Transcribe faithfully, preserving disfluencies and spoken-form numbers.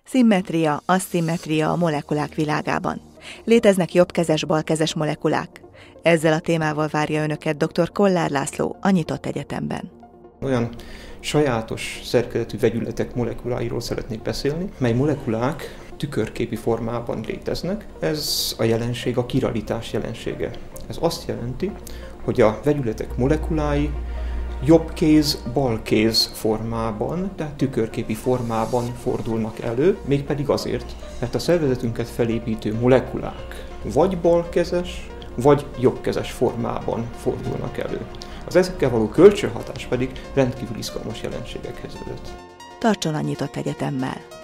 Szimmetria, aszimmetria a molekulák világában. Léteznek jobbkezes, balkezes molekulák. Ezzel a témával várja Önöket dr. Kollár László a Nyitott Egyetemben. Olyan sajátos szerkezetű vegyületek molekuláiról szeretnék beszélni, mely molekulák tükörképi formában léteznek. Ez a jelenség a kiralitás jelensége. Ez azt jelenti, hogy a vegyületek molekulái jobb kéz, bal kéz formában, tehát tükörképi formában fordulnak elő, mégpedig azért, mert a szervezetünket felépítő molekulák vagy balkezes, vagy jobbkezes formában fordulnak elő. Az ezekkel való kölcsönhatás pedig rendkívül izgalmas jelenségekhez vezet. Tartson a Nyitott Egyetemmel!